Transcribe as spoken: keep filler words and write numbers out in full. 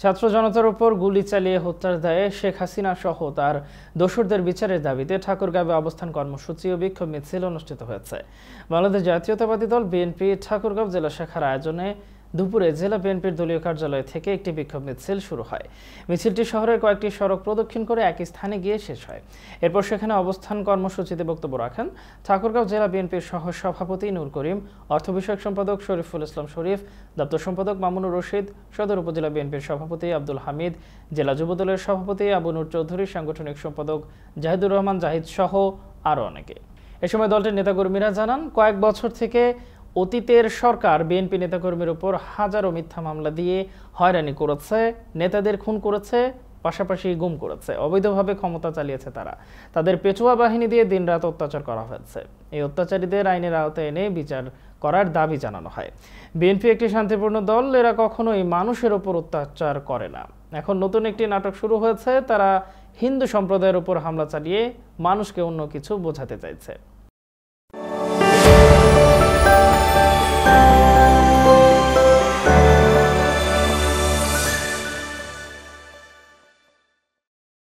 ছাত্র জনতার উপর গুলি চালিয়ে হত্যার দায়ে শেখ হাসিনা সহ তার দোসরদের বিচারের দাবিতে ঠাকুরগাঁওয়ে অবস্থান কর্মসূচি ও বিক্ষোভ মিছিল অনুষ্ঠিত হয়েছে। বাংলাদেশ জাতীয়তাবাদী দল বিএনপি ঠাকুরগাঁও জেলা শাখার আয়োজনে দুপুরে জেলা বিএনপির দলীয় কার্যালয় থেকে একটি বিক্ষোভ মিছিল শুরু হয়। মিছিলটি শহরের কয়েকটি সড়ক প্রদক্ষিণ করে একই স্থানে গিয়ে শেষ হয়। এরপর সেখানে অবস্থান কর্মসূচিতে বক্তব্য রাখেন ঠাকুরগাঁও জেলা বিএনপির সহ সভাপতি নূর করিম, অর্থ বিষয়ক সম্পাদক শরীফুল ইসলাম শরীফ, দপ্তর সম্পাদক মামুনুর রশিদ, সদর উপজেলা বিএনপির সভাপতি আব্দুল হামিদ, জেলা যুবদলের সভাপতি আবু নূর চৌধুরী, সাংগঠনিক সম্পাদক জাহিদুর রহমান জাহিদ সহ আরও অনেকে। এ সময় দলটির নেতাকর্মীরা জানান, কয়েক বছর থেকে অতীতের সরকার বিএনপি নেতাকর্মীর উপর হাজারো মিথ্যা মামলা দিয়ে হয়রানি করেছে, নেতাদের খুন করেছে, পাশাপাশি গুম করেছে, অবৈধভাবে ক্ষমতা চালিয়েছে। তারা তাদের পেটুয়া বাহিনী দিয়ে দিনরাত অত্যাচার করা হয়েছে। এই অত্যাচারীদের আইনের আওতায় এনে বিচার করার দাবি জানানো হয়। বিএনপি একটি শান্তিপূর্ণ দল, এরা কখনোই মানুষের ওপর অত্যাচার করে না। এখন নতুন একটি নাটক শুরু হয়েছে, তারা হিন্দু সম্প্রদায়ের উপর হামলা চালিয়ে মানুষকে অন্য কিছু বোঝাতে চাইছে।